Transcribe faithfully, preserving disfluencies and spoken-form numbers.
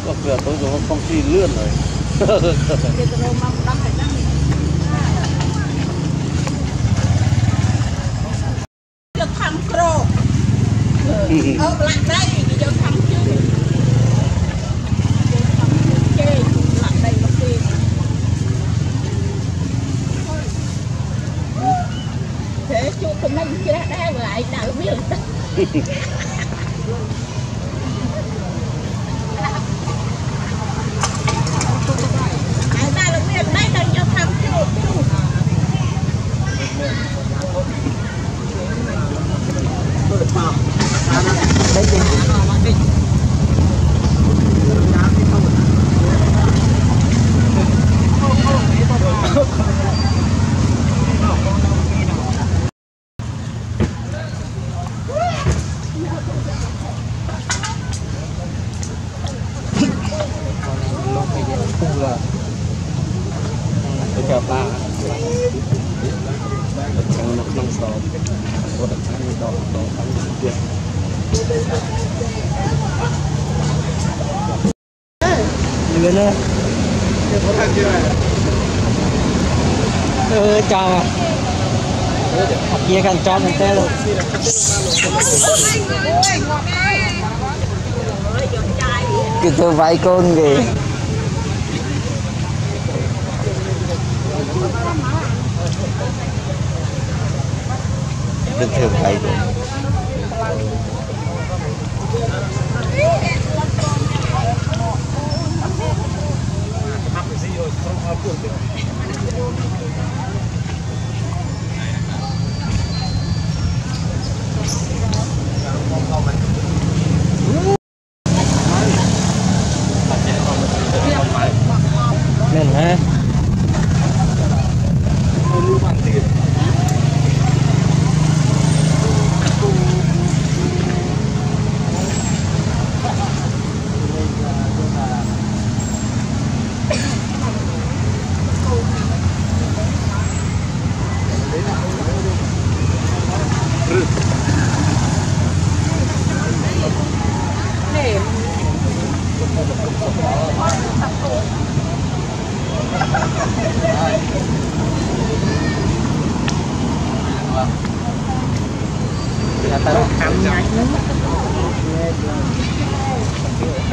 giờ tôi dùng công ty lươn rồi. Được thăm pro. Ở lại đây thì được thăm chứ. Chơi lại đây một khi. Thế chú của mình kia đã lại đảo biết. Tôi chào ba trong một năm sau có đặc sản như đó đó ăn được lươn á ừ chào kia cần cho mình tên luôn cái tôi vay con kìa bình thường vậy nên ha ta ăn nhanh lắm.